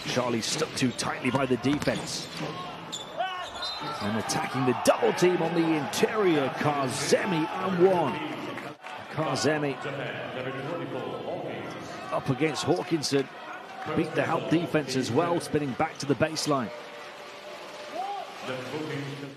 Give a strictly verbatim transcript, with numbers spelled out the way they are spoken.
Charlie stuck too tightly by the defense. And attacking the double team on the interior, Kazemi and one. Kazemi up against Hawkinson. Beat the help defense as well, spinning back to the baseline.